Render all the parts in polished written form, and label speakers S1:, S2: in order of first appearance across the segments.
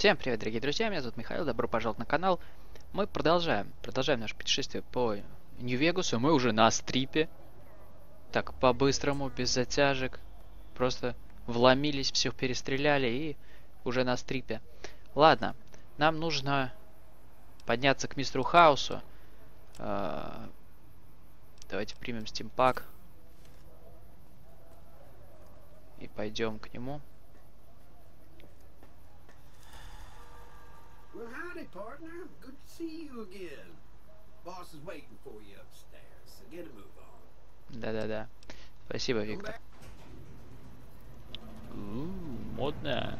S1: Всем привет, дорогие друзья, меня зовут Михаил, добро пожаловать на канал. Мы продолжаем наше путешествие по Нью-Вегасу. Мы уже на стрипе. Так, по-быстрому, без затяжек. Просто вломились, всех перестреляли и уже на стрипе. Ладно, нам нужно подняться к мистеру Хаусу. Давайте примем стимпак. И пойдем к нему.
S2: Well, howdy, partner. Good to see you again. Boss is waiting for you upstairs, so get a move on.
S1: Да-да-да. Спасибо, Виктор. Модно.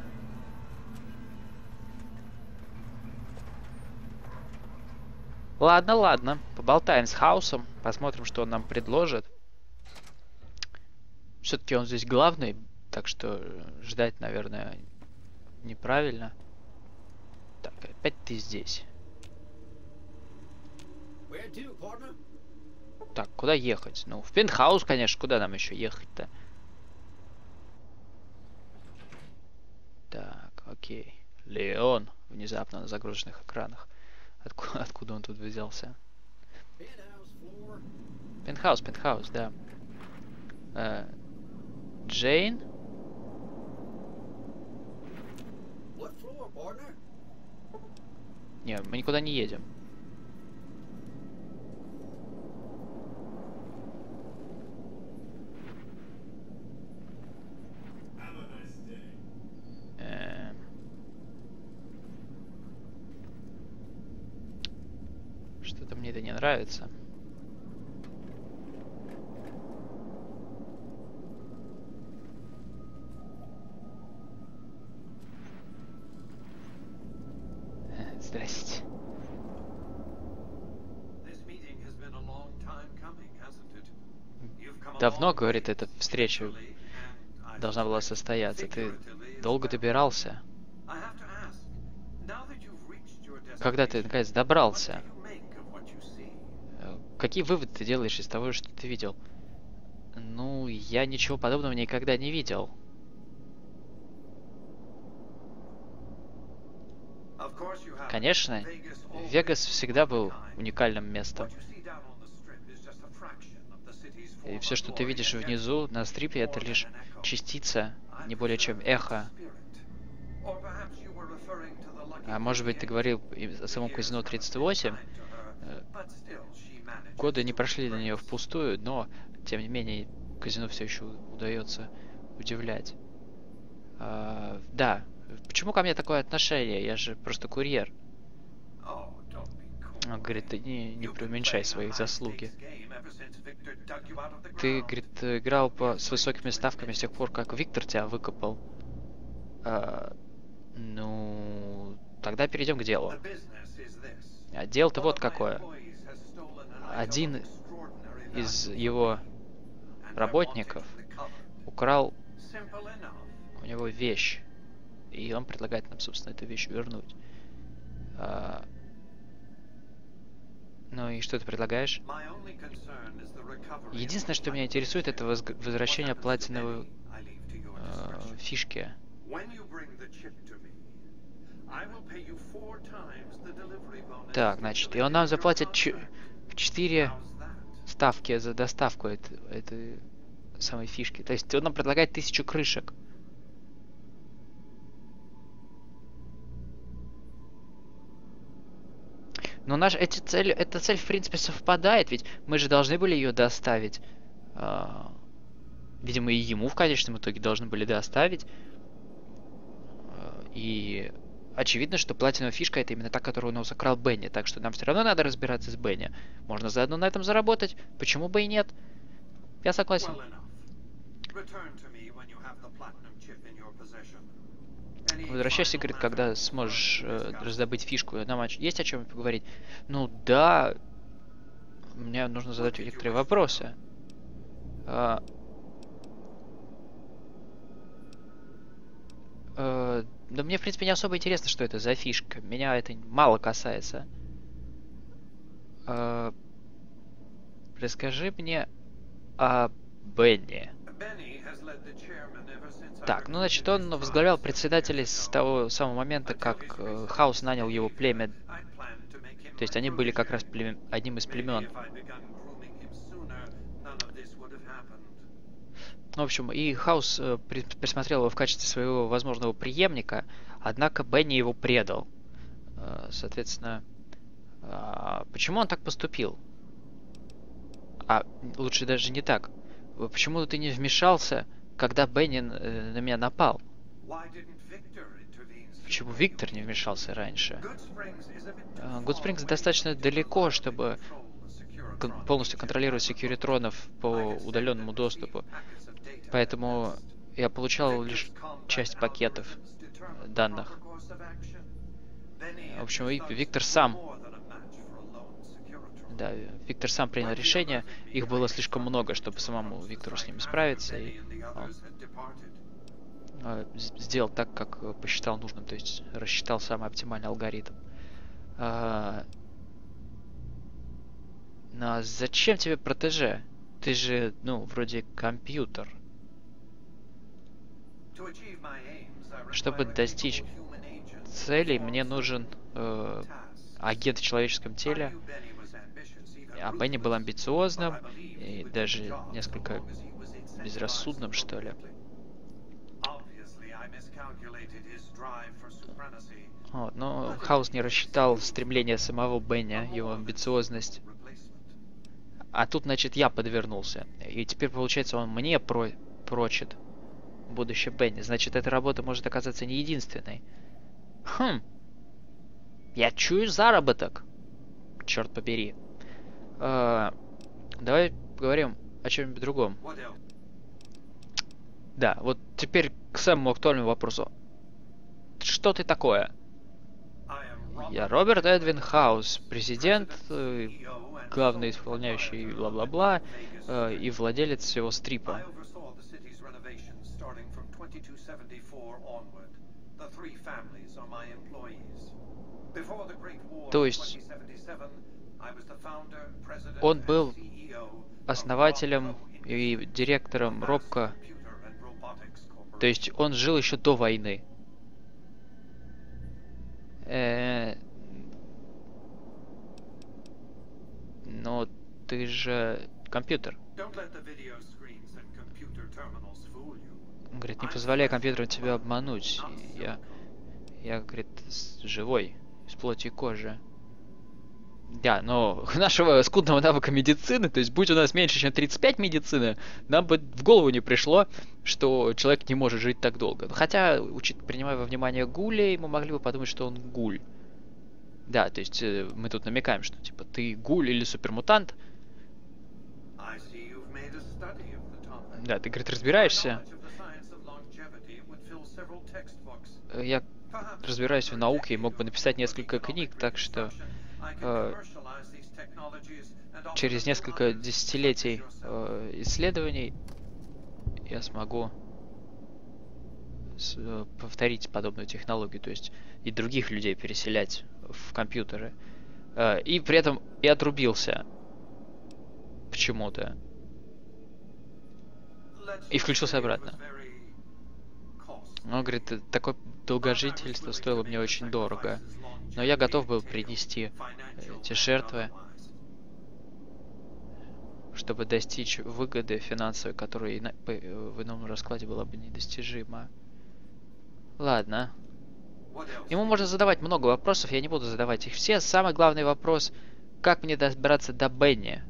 S1: Ладно, ладно. Поболтаем с Хаусом. Посмотрим, что он нам предложит. Все-таки он здесь главный, так что ждать, наверное, неправильно. Так, опять ты здесь.
S2: Where to, partner?
S1: Так, куда ехать? Ну, в пентхаус, конечно. Куда нам еще ехать-то? Так, окей. Леон. Внезапно на загруженных экранах. Откуда он тут взялся?
S2: Penthouse floor.
S1: Пентхаус, да. Джейн?
S2: What floor, partner?
S1: Не, мы никуда не едем. Что-то мне это не нравится. Здрасте. Давно, говорит, эта встреча должна была состояться. Ты долго добирался? Когда ты наконец добрался? Какие выводы ты делаешь из того, что ты видел? Ну, я ничего подобного никогда не видел. Конечно, Вегас всегда был уникальным местом. И все, что ты видишь внизу, на стрипе, это лишь частица, не более чем эхо. А может быть, ты говорил о самом казино 38? Годы не прошли для нее впустую, но, тем не менее, казино все еще удается удивлять. Да. Почему ко мне такое отношение? Я же просто курьер. Он говорит, ты не преуменьшай свои заслуги. Ты, говорит, играл с высокими ставками с тех пор, как Виктор тебя выкопал. Ну, тогда перейдем к делу. А дело-то вот какое. Один из его работников украл у него вещь. И он предлагает нам, собственно, эту вещь вернуть. Ну и что ты предлагаешь? Единственное, что меня интересует, это возвращение платиновой фишки. Так, значит, и он нам заплатит 4 ставки за доставку этой самой фишки. То есть он нам предлагает 1000 крышек. Но эта цель, в принципе, совпадает, ведь мы же должны были ее доставить. Видимо, и ему в конечном итоге должны были доставить. И очевидно, что платиновая фишка это именно та, которую у нас украл Бенни. Так что нам все равно надо разбираться с Бенни. Можно заодно на этом заработать. Почему бы и нет? Я согласен. Возвращайся, говорит, когда сможешь раздобыть фишку. Нам есть о чем поговорить? Ну да. Мне нужно задать некоторые вопросы. Да мне, в принципе, не особо интересно, что это за фишка. Меня это мало касается. Расскажи мне о Бенни. Так, ну значит, он возглавлял председателей с того самого момента, как Хаус нанял его племя. То есть они были как раз одним из племен. В общем, и Хаус присмотрел его в качестве своего возможного преемника, однако Бенни его предал. Соответственно, почему он так поступил? А лучше даже не так. Почему ты не вмешался, когда Бенни на меня напал? Почему Виктор не вмешался раньше? Гудспрингс достаточно далеко, чтобы полностью контролировать секьюритронов по удаленному доступу. Поэтому я получал лишь часть пакетов данных. В общем, Виктор сам... Да, Виктор сам принял решение. Их было слишком много, чтобы самому Виктору с ними справиться. И он сделал так, как посчитал нужным. То есть рассчитал самый оптимальный алгоритм. Но зачем тебе протеже? Ты же, ну, вроде компьютер. Чтобы достичь целей, мне нужен агент в человеческом теле. А Бенни был амбициозным и даже несколько безрассудным, что ли. Вот, но Хаус не рассчитал стремление самого Бенни, его амбициозность. А тут, значит, я подвернулся. И теперь, получается, он мне прочит будущее Бенни. Значит, эта работа может оказаться не единственной. Я чую заработок. Черт побери. Давай поговорим о чем-нибудь другом. Да, вот теперь к самому актуальному вопросу. Что ты такое? Я Роберт Эдвин Хаус, президент, главный исполняющий бла-бла-бла и владелец всего стрипа. То есть он был основателем и директором Робко. То есть он жил еще до войны. Но ты же компьютер. Он говорит, не позволяй компьютеру тебя обмануть. Я, говорит, живой, из плоти и кожи. Да, но нашего скудного навыка медицины, то есть будь у нас меньше, чем 35 медицины, нам бы в голову не пришло, что человек не может жить так долго. Хотя, принимая во внимание гулей, мы могли бы подумать, что он гуль. Да, то есть мы тут намекаем, что типа ты гуль или супермутант. Да, ты, говорит, разбираешься. Я разбираюсь в науке и мог бы написать несколько книг, так что через несколько десятилетий исследований я смогу повторить подобную технологию, то есть и других людей переселять в компьютеры. И при этом и отрубился почему-то. И включился обратно. Он говорит, такое долгожительство стоило мне очень дорого. Но я готов был принести эти жертвы, чтобы достичь выгоды финансовой, которая в ином раскладе была бы недостижима. Ладно. Ему можно задавать много вопросов, я не буду задавать их все. Самый главный вопрос, как мне добраться до Бенни?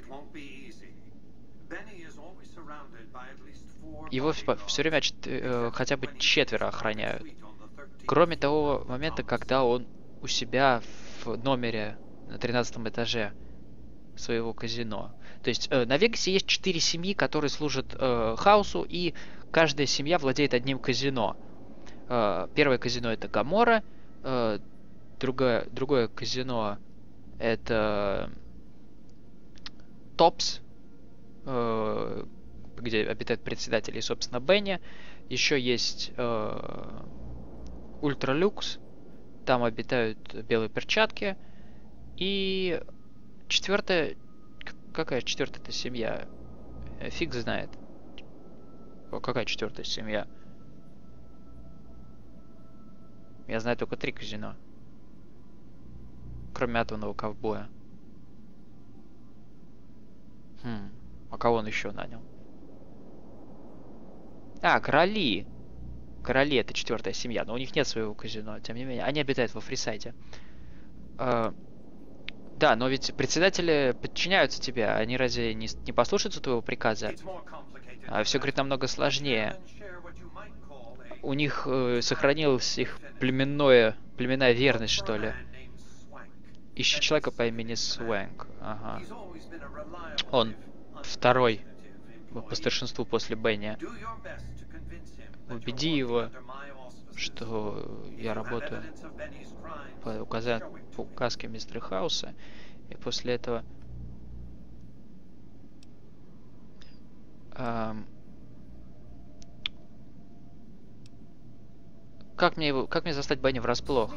S1: Его все время хотя бы 4 охраняют. Кроме того момента, когда он у себя в номере на 13 этаже своего казино. То есть на Вегасе есть 4 семьи, которые служат Хаусу, и каждая семья владеет одним казино. Первое казино это Гамора, другое казино это Топс, где обитает председатель и, собственно, Бенни. Еще есть Ультралюкс, там обитают белые перчатки. И четвертая... Какая четвертая-то семья? Фиг знает. Какая четвертая семья? Я знаю только 3 казино. Кроме атомного ковбоя. А кого он еще нанял? А, короли. Короли — это 4-я семья, но у них нет своего казино. Тем не менее, они обитают во Фрисайте. Да, но ведь председатели подчиняются тебе. Они разве не послушаются твоего приказа? Все, говорит, намного сложнее. У них сохранилась их племенная верность, что ли. Ищи человека по имени Свэнк. Ага. Он второй по старшинству после Бенни. Убеди его, что я работаю по указке мистера Хауса. И после этого... Как мне застать Бенни врасплох?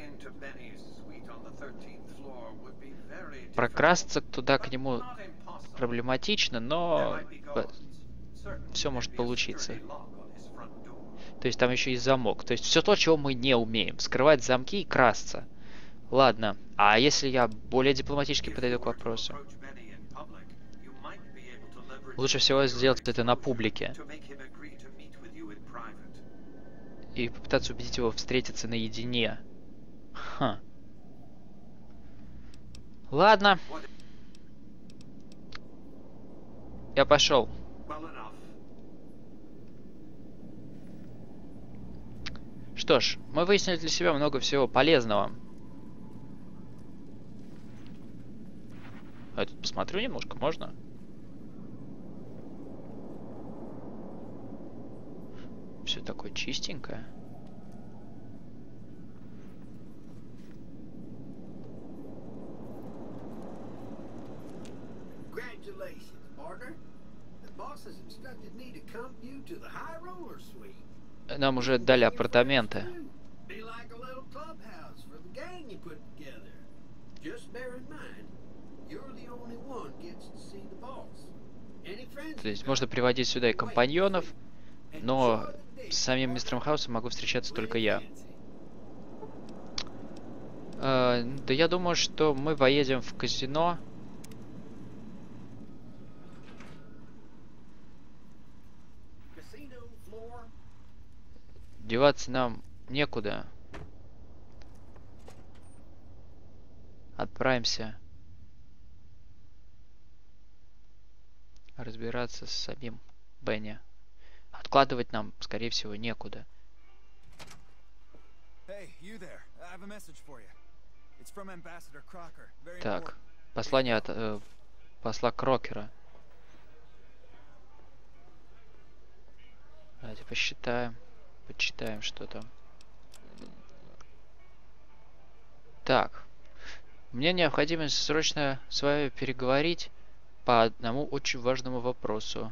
S1: Прокрасться туда к нему проблематично, но все может получиться. То есть там еще и замок. То есть все то, чего мы не умеем. Вскрывать замки и красться. Ладно. А если я более дипломатически подойду к вопросу? Лучше всего сделать это на публике. И попытаться убедить его встретиться наедине. Ха. Ладно. Я пошел. Что ж, мы выяснили для себя много всего полезного. Я тут посмотрю немножко, можно? Все такое чистенькое. Нам уже дали апартаменты. То есть можно приводить сюда и компаньонов, но с самим мистером Хаусом могу встречаться только я. Да я думаю, что мы поедем в казино. Деваться нам некуда. Отправимся разбираться с самим Бенни. Откладывать нам, скорее всего, некуда. Так, послание от посла Крокера. Давайте посчитаем. Почитаем, что там. Так. Мне необходимо срочно с вами переговорить по одному очень важному вопросу.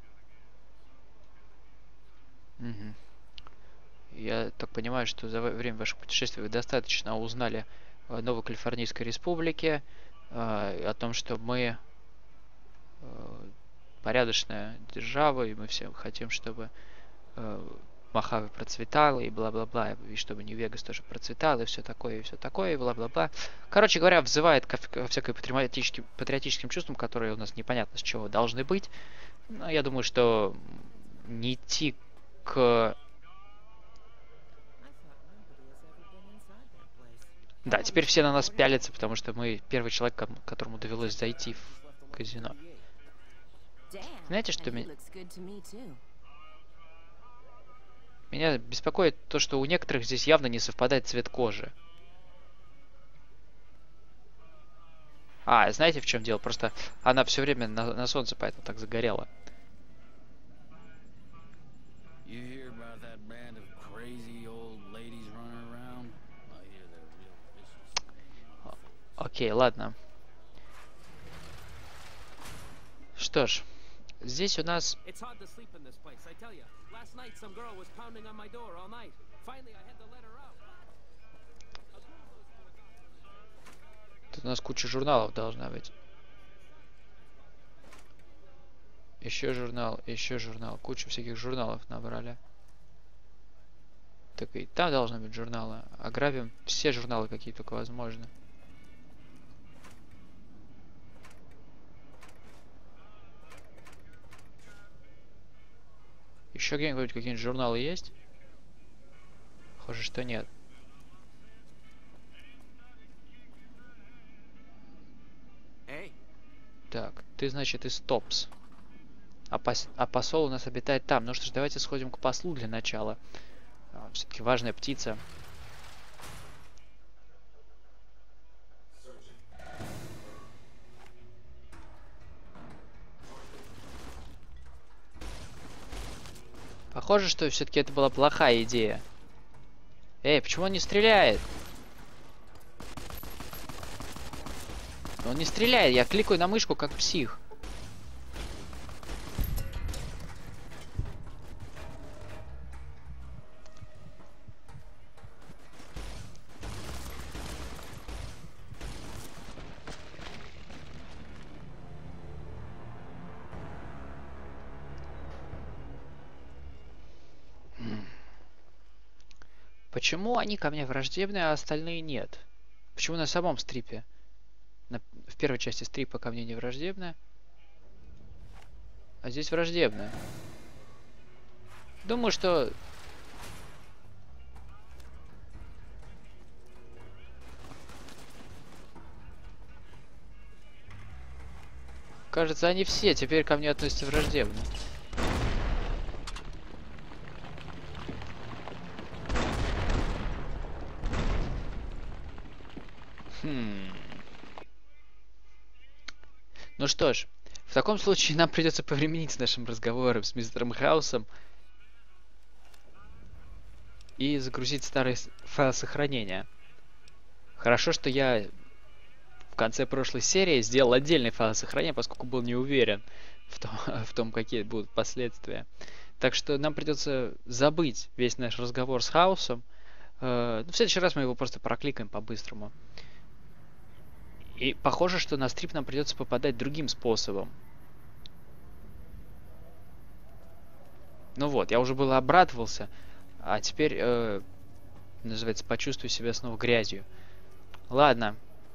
S1: Угу. Я так понимаю, что за время вашего путешествия вы достаточно узнали о Новой Калифорнийской Республике, о том, что мы порядочная держава, и мы все хотим, чтобы Мохаве процветала, и бла-бла-бла, и чтобы Нью-Вегас тоже процветал, и все такое, и бла-бла-бла. Короче говоря, взывает ко всякой патриотическим чувствам, которые у нас непонятно с чего должны быть. Но я думаю, что не идти к... Да, теперь все на нас пялятся, потому что мы первый человек, которому довелось зайти в казино. Знаете, что меня беспокоит то, что у некоторых здесь явно не совпадает цвет кожи. Знаете, в чем дело? Просто она все время на солнце, поэтому так загорела. Окей, ладно. Что ж, здесь у нас... Тут у нас куча журналов должна быть. Еще журнал, еще журнал. Кучу всяких журналов набрали. Так и там должны быть журналы. Ограбим все журналы, какие только возможно. Еще где-нибудь какие-нибудь журналы есть? Похоже, что нет. Так, ты, значит, из Топс. А посол у нас обитает там. Ну что ж, давайте сходим к послу для начала. Все-таки важная птица. Похоже, что все-таки это была плохая идея. Эй, почему он не стреляет? Он не стреляет, я кликаю на мышку как псих. Почему они ко мне враждебны, а остальные нет? Почему на самом стрипе? В первой части стрипа ко мне не враждебны, а здесь враждебны. Думаю, что... Кажется, они все теперь ко мне относятся враждебно. Ну что ж, в таком случае нам придется повременить с нашим разговором с мистером Хаусом и загрузить старый файл сохранения. Хорошо, что я в конце прошлой серии сделал отдельный файл сохранения, поскольку был не уверен в том, какие будут последствия. Так что нам придется забыть весь наш разговор с Хаусом. В следующий раз мы его просто прокликаем по-быстрому. И похоже, что на стрип нам придется попадать другим способом. Ну вот, я уже было обрадовался, а теперь, называется, почувствую себя снова грязью. Ладно.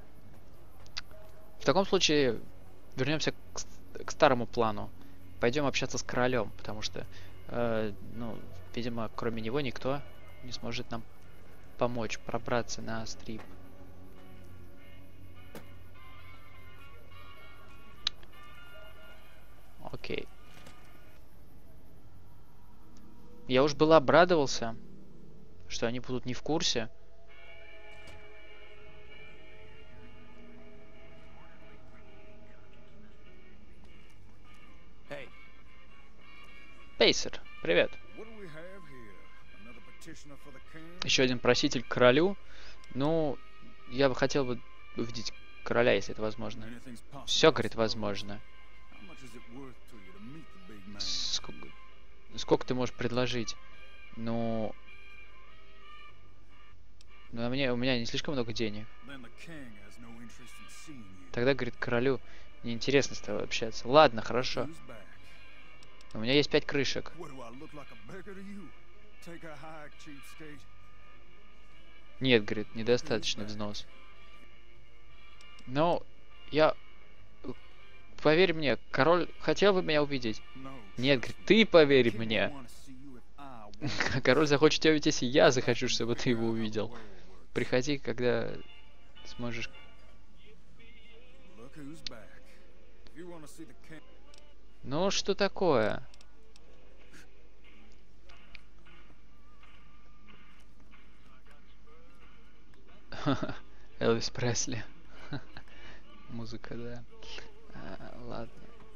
S1: В таком случае вернемся к старому плану. Пойдем общаться с королем, потому что, ну, видимо, кроме него никто не сможет нам помочь пробраться на стрип. Окей. Я уж был обрадовался, что они будут не в курсе. Пейсер, привет. Еще один проситель к королю. Ну, я бы хотел бы увидеть короля, если это возможно. Все, говорит, возможно. Сколько ты можешь предложить? Ну... у меня не слишком много денег. Тогда, говорит, королю неинтересно с тобой общаться. Ладно, хорошо. У меня есть 5 крышек. Нет, говорит, недостаточный взнос. Но я... Поверь мне, король хотел бы меня увидеть. Нет, говорит, ты поверь мне. Король захочет тебя увидеть, если я захочу, чтобы ты его увидел. Приходи, когда сможешь. Ну, что такое? Элвис Пресли. Музыка, да. Ладно.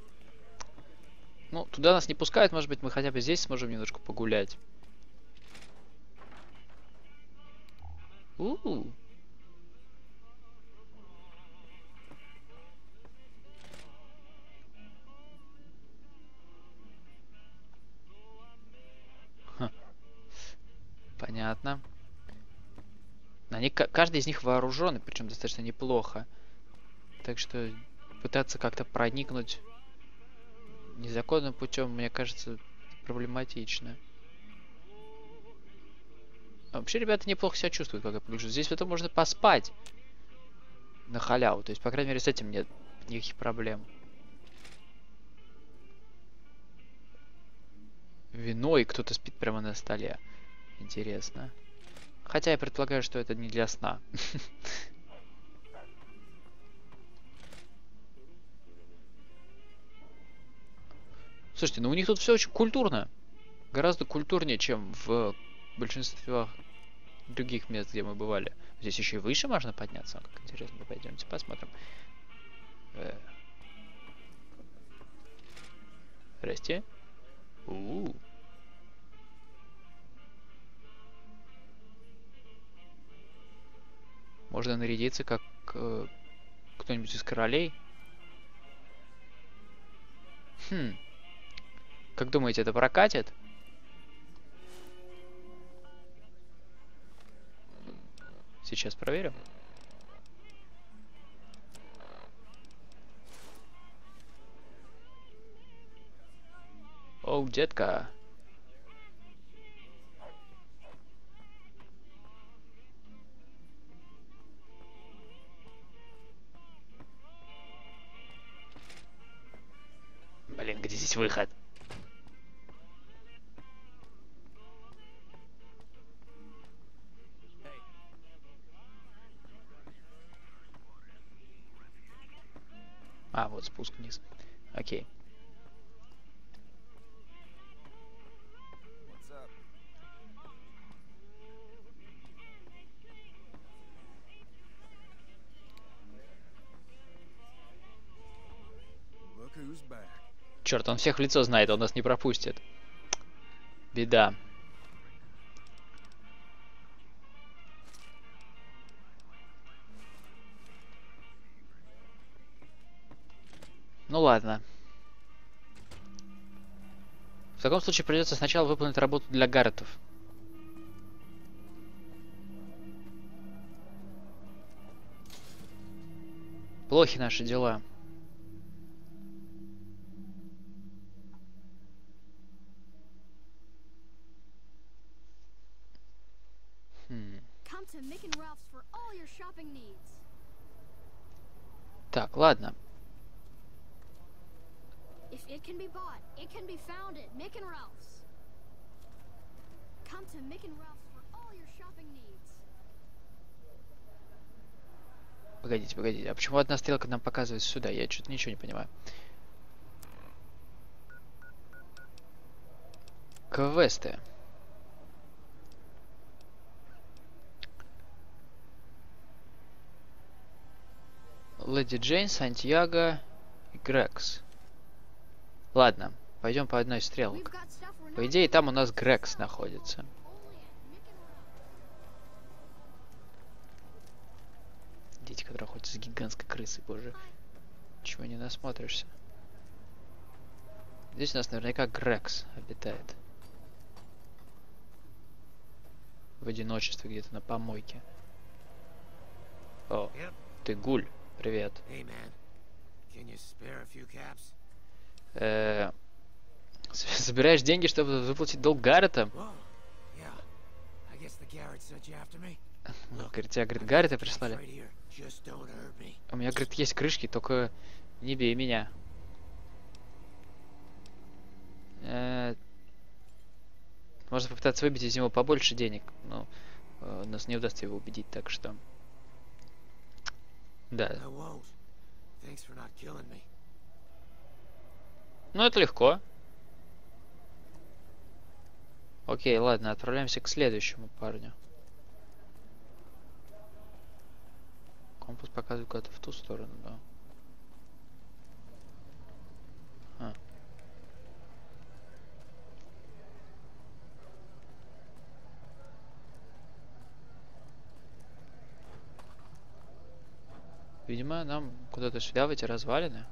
S1: Ну, туда нас не пускают, может быть, мы хотя бы здесь сможем немножко погулять. У-у-у. Понятно. Каждый из них вооруженный, причем достаточно неплохо. Так что пытаться как-то проникнуть Незаконным путем, мне кажется, проблематично. А вообще, ребята неплохо себя чувствуют, как я погляжу. Здесь в этом можно поспать на халяву. То есть, по крайней мере, с этим нет никаких проблем. Вино, и кто-то спит прямо на столе. Интересно. Хотя я предполагаю, что это не для сна. Слушайте, ну у них тут все очень культурно. Гораздо культурнее, чем в большинстве других мест, где мы бывали. Здесь еще и выше можно подняться. Как интересно, пойдемте посмотрим. Здрасте. У-у-у. Можно нарядиться как кто-нибудь из королей. Хм. Как думаете, это прокатит? Сейчас проверим. Оу, детка. Блин, где здесь выход? А, вот спуск вниз. Окей. Черт, он всех в лицо знает, он нас не пропустит. Беда. Ну ладно. В таком случае придется сначала выполнить работу для Гарретов. Плохи наши дела. Так, ладно. Погодите, погодите. А почему одна стрелка нам показывает сюда? Я что-то ничего не понимаю. Квесты. Леди Джейн, Сантьяго и Грекс. Ладно, пойдем по одной стрелке. По идее, там у нас Грекс находится. Дети, которые охотятся с гигантской крысой, боже. Чего не насмотришься. Здесь у нас наверняка Грекс обитает. В одиночестве где-то на помойке. О, ты гуль. Привет. Собираешь деньги, чтобы выплатить долг Гаррета? Говорит, тебя, говорит, Гаррета прислали? У меня, говорит, есть крышки, только не бей меня. Можно попытаться выбить из него побольше денег, но нас не удастся его убедить, так что... Да. Ну, это легко. Окей, ладно, отправляемся к следующему парню. Компас показывает куда-то в ту сторону, да. Видимо, нам куда-то сюда, в эти развалины.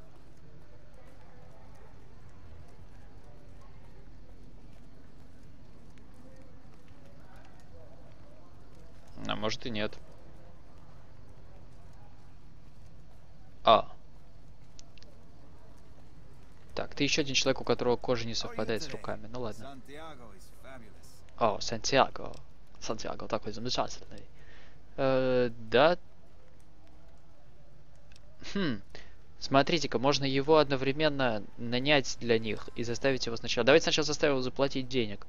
S1: А может и нет. Так, ты еще один человек, у которого кожа не совпадает с руками. Ну ладно. О, Сантьяго. Сантьяго такой замечательный. Да. Хм. Смотрите-ка, можно его одновременно нанять для них и заставить его сначала. Давайте сначала заставим его заплатить денег.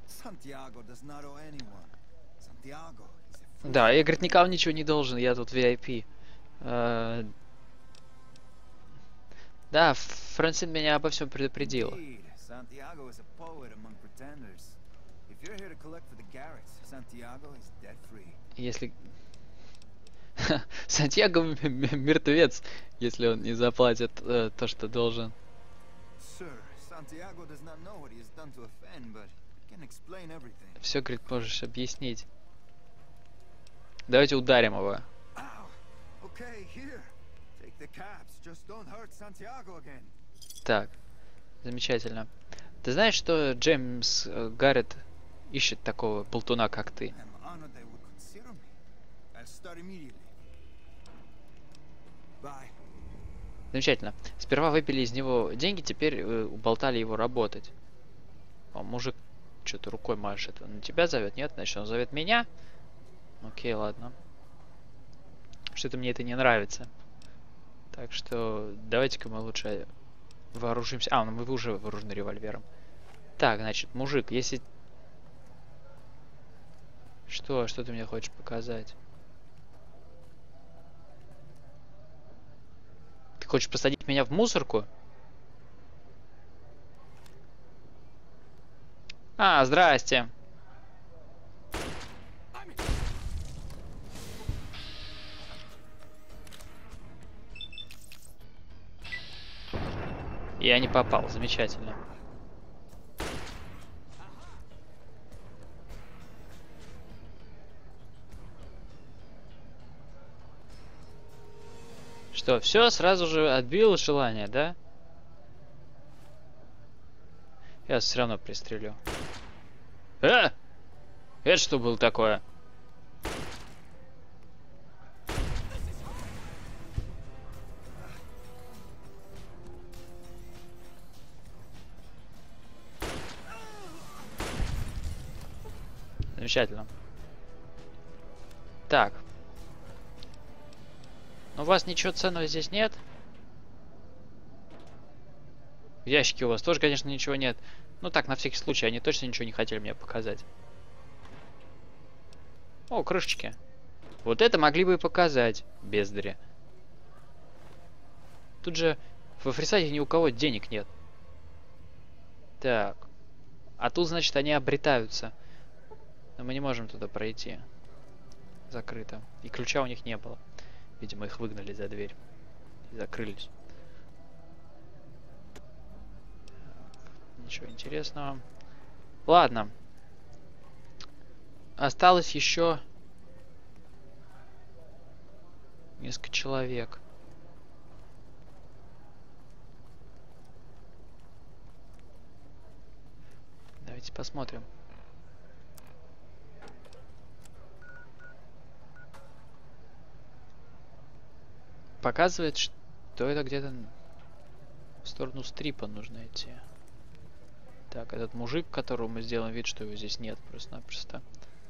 S1: Да, я, говорит, никому ничего не должен, я тут VIP. Да, Франсин меня обо всем предупредила. Если... Сантьяго мертвец, если он не заплатит то, что должен. Все, говорит, можешь объяснить. Давайте ударим его. Так, замечательно. Ты знаешь, что Джеймс Гаррет ищет такого болтуна, как ты? Замечательно. Сперва выпили из него деньги, теперь уболтали его работать. О, мужик что-то рукой машет. Он тебя зовет? Нет? Значит, он зовет меня? Окей, ладно. Что-то мне это не нравится. Так что давайте-ка мы лучше вооружимся. А, ну мы уже вооружены револьвером. Так, значит, мужик, если... Что ты мне хочешь показать? Ты хочешь посадить меня в мусорку? А, здрасте. Я не попал, замечательно. Что, все, сразу же отбил желание, да? Я все равно пристрелю. Это что было такое? Замечательно. Так. У вас ничего ценного здесь нет? В ящике у вас тоже, конечно, ничего нет. Ну так, на всякий случай, они точно ничего не хотели мне показать. О, крышечки. Вот это могли бы и показать, бездари. Тут же во Фрисате ни у кого денег нет. Так. А тут, значит, они обретаются. Но мы не можем туда пройти. Закрыто. И ключа у них не было. Видимо, их выгнали за дверь. И закрылись. Ничего интересного. Ладно. Осталось еще несколько человек. Давайте посмотрим. Показывает, что это где-то в сторону стрипа нужно идти. Так, этот мужик, которого мы сделаем вид, что его здесь нет, просто-напросто.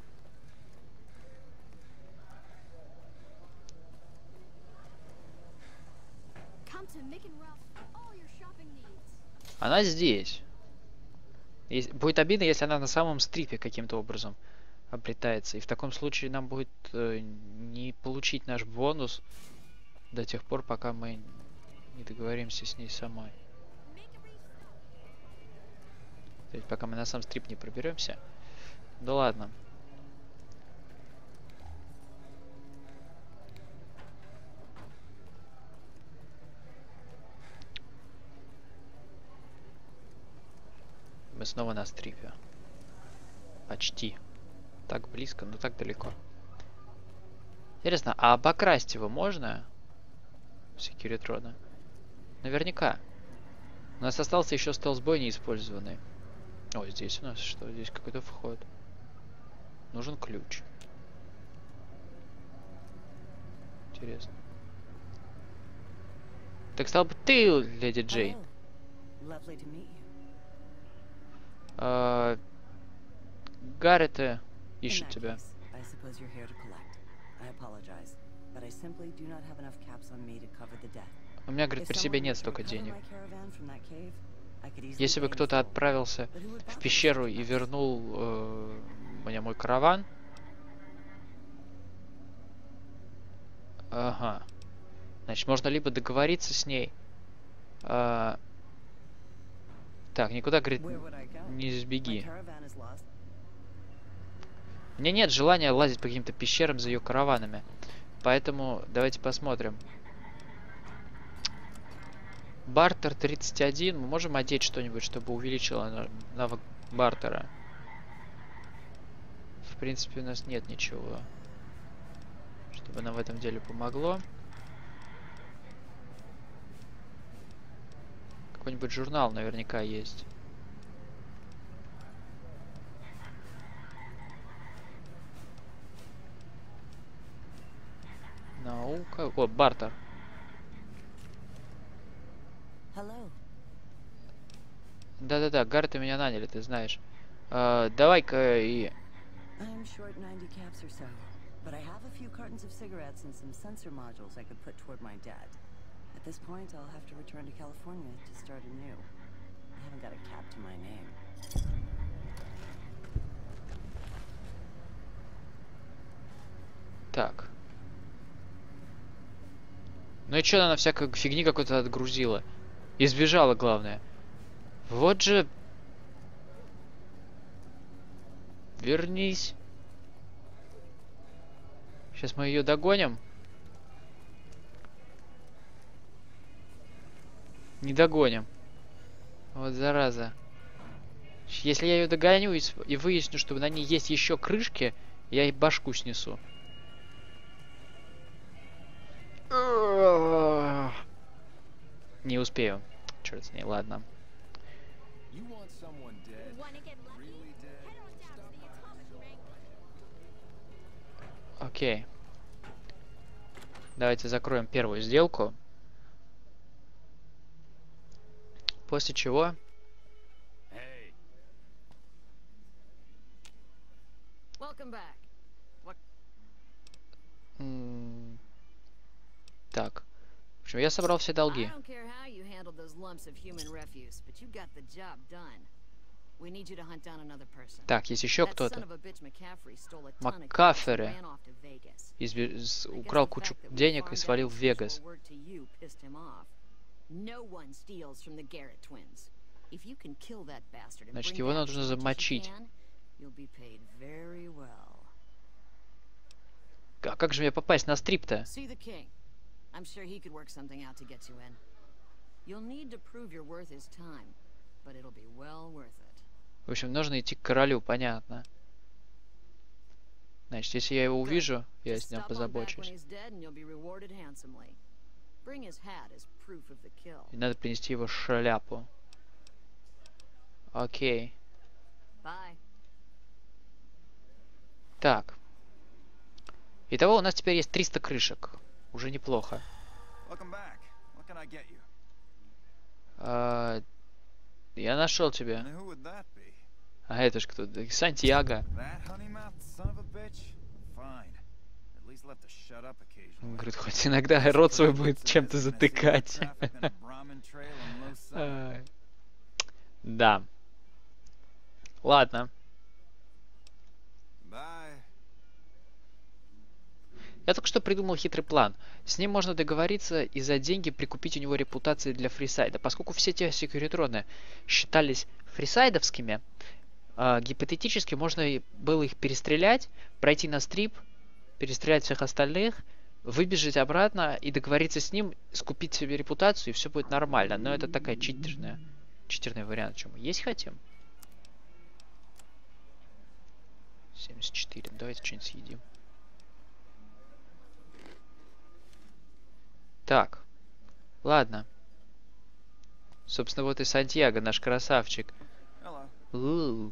S1: Она здесь. Будет обидно, если она на самом стрипе каким-то образом обретается. И в таком случае нам будет не получить наш бонус до тех пор, пока мы не договоримся с ней самой. То есть, пока мы на сам стрип не проберемся. Да ладно. Мы снова на стрипе. Почти. Так близко, но так далеко. Интересно, а обокрасть его можно? Секьюритрона. Наверняка. У нас остался еще стелсбой неиспользованный. О, здесь у нас что? Здесь какой-то вход. Нужен ключ. Интересно. Так стал бы ты, леди Джейн.
S3: Lovely to meet you.
S1: Гаррет
S3: In
S1: ищет
S3: that
S1: тебя.
S3: case, I suppose you're here to collect. I apologize, but I simply do not have enough caps on me to cover the debt.
S1: У меня, говорит,
S3: If
S1: при себе
S3: someone
S1: нет
S3: were to
S1: столько
S3: recover
S1: денег.
S3: my caravan from that cave, I could easily
S1: Если бы
S3: pay in
S1: кто-то
S3: full.
S1: отправился
S3: But who would
S1: в
S3: bother with
S1: пещеру
S3: such a
S1: и
S3: mess?
S1: вернул мне мой караван. Ага. Значит, можно либо договориться с ней. Так, никуда, говорит,
S3: Where would I go?
S1: не
S3: My
S1: сбеги.
S3: caravan is lost.
S1: У меня нет желания лазить по каким-то пещерам за ее караванами. Поэтому давайте посмотрим. Бартер 31. Мы можем одеть что-нибудь, чтобы увеличило навык бартера? В принципе, у нас нет ничего, чтобы нам в этом деле помогло. Какой-нибудь журнал наверняка есть. Наука. О, бартер.
S3: Hello.
S1: Да-да-да, Гаррета меня наняли, ты знаешь. Давай-ка и...
S3: I'm short 90 caps or so, but I have a few cartons of cigarettes and some sensor modules I could put toward my debt. At this point, I'll have to return to California to start anew. I haven't got a cap to my name.
S1: Так. Ну и что она на всякой фигни какой-то отгрузила? И сбежала, главное. Вот же... Вернись. Сейчас мы ее догоним. Не догоним. Вот зараза. Если я ее догоню и выясню, что на ней есть еще крышки, я ей башку снесу. Не успею. Черт с ней, ладно.
S2: You want someone dead?
S4: Wanna get lucky?
S2: Really dead?
S4: Head on down to the atomic ring.
S1: Окей. Давайте закроем первую сделку. После чего...
S2: Hey,
S3: Welcome back.
S1: Так. В общем, я собрал все долги.
S3: I don't care how you handled those lumps of human refuse, but you got the job done. We need you to hunt down another person.
S1: Так, есть еще
S3: That son
S1: кто-то.
S3: of a bitch McCaffrey stole a ton of cash and
S1: Маккафери
S3: ran off to Vegas.
S1: украл кучу денег и свалил в Вегас. Значит, его нужно замочить. А как же мне попасть на стрип-то? В общем, нужно идти к королю, понятно. Значит, если я его увижу, я с ним позабочусь. И надо принести его шляпу. Окей. Так. Итого у нас теперь есть 300 крышек. Уже неплохо.
S2: welcome back. What can I get you?
S1: Я нашел тебя.
S2: And who would that be?
S1: А это ж кто? Сантьяго.
S2: That honey-mouthed son of a bitch? Fine. At least let the shut up occasionally.
S1: Он говорит, хоть иногда рот свой будет чем-то затыкать. Ай. Да. Ладно.
S2: Bye.
S1: Я только что придумал хитрый план. С ним можно договориться и за деньги прикупить у него репутации для фрисайда. Поскольку все те секьюритроны считались фрисайдовскими, гипотетически можно было их перестрелять, пройти на стрип, перестрелять всех остальных, выбежать обратно и договориться с ним, скупить себе репутацию, и все будет нормально. Но это такая читерный вариант. Чем мы есть хотим? 74. Давайте что-нибудь съедим. Так. Ладно. Собственно, вот и Сантьяго, наш красавчик.
S2: Hello.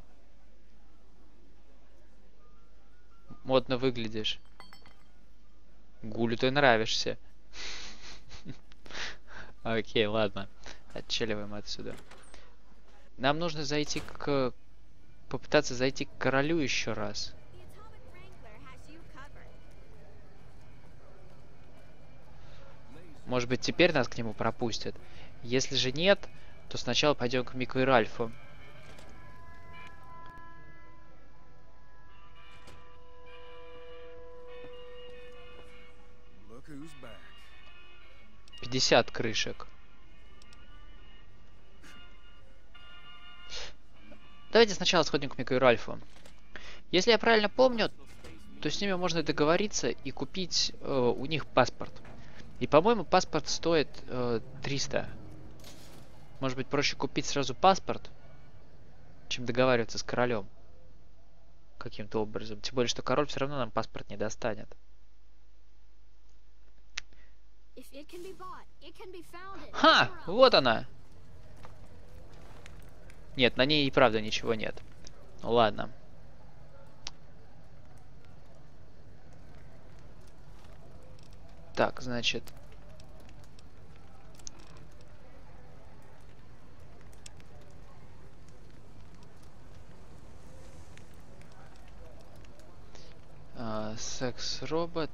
S1: Модно выглядишь. Гулю ты нравишься. Окей, ладно. Отчеливаем отсюда. Нам нужно зайти к... Попытаться зайти к королю еще раз.
S4: The Atomic Wrangler has you covered.
S1: Может быть, теперь нас к нему пропустят. Если же нет, то сначала пойдем к Мику и Ральфу.
S5: Look who's back.
S1: 50 крышек. Давайте сначала сходим к Мику и Ральфу. Если я правильно помню, то с ними можно договориться и купить у них паспорт. И, по-моему, паспорт стоит 300. Может быть, проще купить сразу паспорт, чем договариваться с королем. Каким-то образом. Тем более, что король все равно нам паспорт не достанет.
S4: If it can be bought, it can be founded.
S1: Ха! Вот она! Нет, на ней и правда ничего нет. Ну ладно. Так, значит... секс-робот.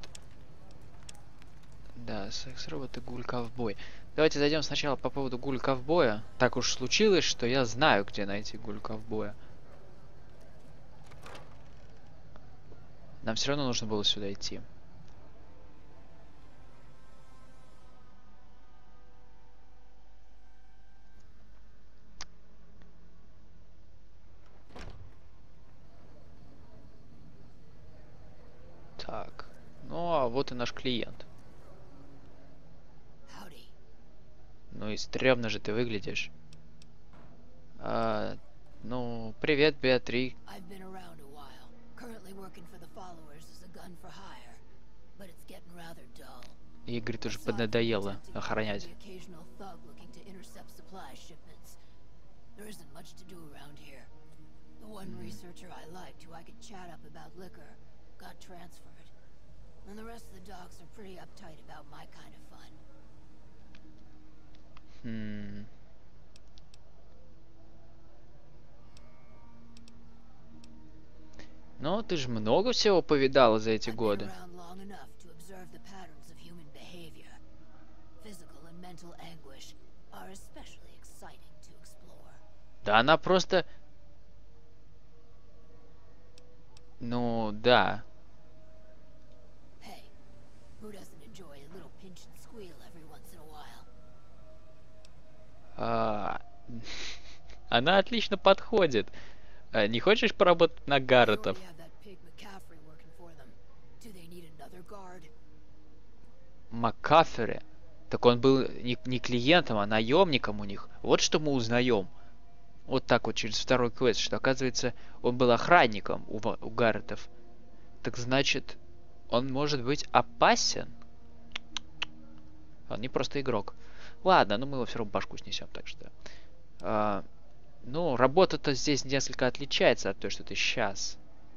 S1: Да, секс-робот и гуль-ковбой. Давайте зайдем сначала по поводу гуль-ковбоя. Так уж случилось, что я знаю, где найти гуль-ковбоя. Нам все равно нужно было сюда идти. Так. Ну, а вот и наш клиент.
S6: Howdy.
S1: Ну и стрёмно же ты выглядишь. Ну, привет, Беатри.
S6: I've been around a while. Currently working for the followers as a gun for hire. But it's getting rather dull.
S1: Ей, говорит, уже
S6: Aside from
S1: поднадоело
S6: detecting
S1: охранять.
S6: the occasional thug looking to intercept supply shipments, there isn't much to do around here. The one researcher I liked, who I could chat up about liquor, got transferred. And the rest of the docs are pretty uptight about my kind of fun.
S1: Хм. Ну, ты же много всего повидала за эти
S6: I've been
S1: годы.
S6: around long enough to observe the patterns of human behavior. Physical and mental anguish are especially exciting to explore.
S1: Да она просто... Ну, да.
S6: Hey, who doesn't enjoy a little pinch and squeal every once in a while?
S1: Она отлично подходит. Не хочешь поработать на
S6: They
S1: Гарретов?
S6: already have that pig McCaffrey working for them. Do they need another guard?
S1: МакКафери. Так он был не клиентом, а наемником у них. Вот что мы узнаем. Вот так вот через второй квест, что оказывается он был охранником у Гарретов. Так значит, он может быть опасен? Он не просто игрок. Ладно, ну мы его все равно башку снесем, так что... ну, работа-то здесь несколько отличается от той, что ты сейчас.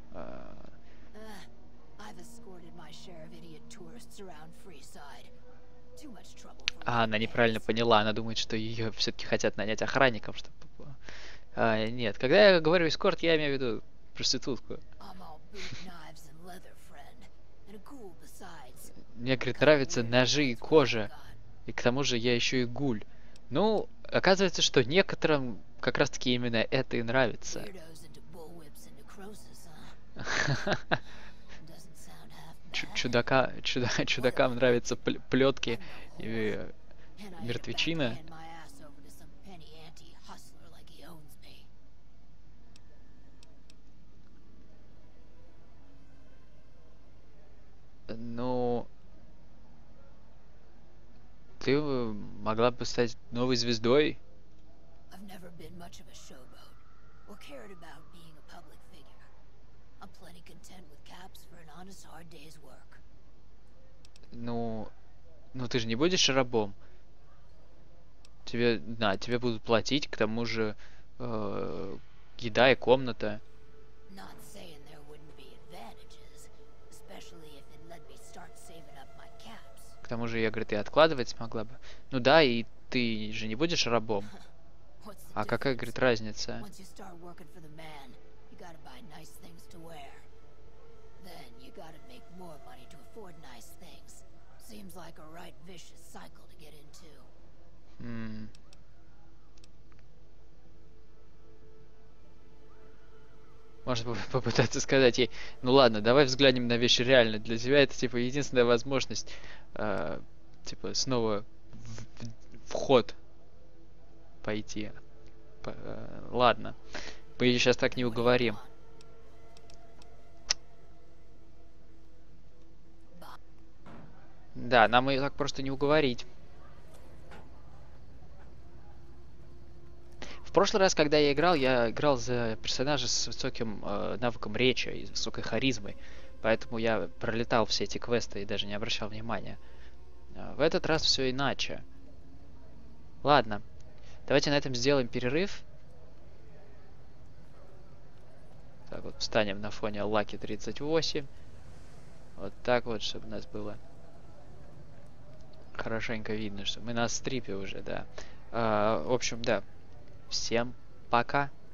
S6: I've escorted my share of idiot tourists around Freeside. Too much trouble for
S1: Она
S6: my
S1: неправильно
S6: days.
S1: поняла. Она думает, что ее все-таки хотят нанять охранником, чтобы... нет, когда я говорю эскорт, я имею в виду проститутку.
S6: I'm all boot, knives, and leather, friend. And a ghoul besides.
S1: Мне, говорит, нравятся ножи и кожа. И к тому же я еще и гуль. Ну, оказывается, что некоторым как раз-таки именно это и нравится.
S6: Weirdos into bullwhips and necrosis, huh? Doesn't sound half bad.
S1: Чудакам нравятся плетки и
S6: And I ain't about to
S1: мертвечина.
S6: hand my ass over to some penny ante hustler like he owns me.
S1: Ну, ты могла бы стать новой звездой.
S6: I've never been much of a showboat or cared about being a public figure. I'm plenty content with caps for an honest hard day's work.
S1: Ну, ты же не будешь рабом. Тебе будут платить, к тому же еда и комната.
S6: Not saying there wouldn't be advantages, especially if it let me start saving up my caps.
S1: К тому же, я, говорит, и откладывать смогла бы. Ну да, и ты же не будешь рабом.
S6: What's the
S1: А какая,
S6: difference?
S1: говорит, разница?
S6: Once you start working for the man, you gotta buy nice things to wear. Then you gotta make more money to afford nice things. Seems like a right vicious cycle to get into.
S1: М. Можно попытаться сказать ей, ну ладно, давай взглянем на вещи реально. Для тебя это типа единственная возможность, типа снова в ход пойти. Ладно, мы ее сейчас так не
S6: What do you
S1: уговорим.
S6: want?
S1: Да, нам ее так просто не уговорить. В прошлый раз, когда я играл за персонажа с высоким навыком речи и с высокой харизмой. Поэтому я пролетал все эти квесты и даже не обращал внимания. В этот раз все иначе. Ладно, давайте на этом сделаем перерыв. Так вот, встанем на фоне Лаки 38. Вот так вот, чтобы нас было хорошенько видно, что мы на стрипе уже, да. В общем, да. Всем пока.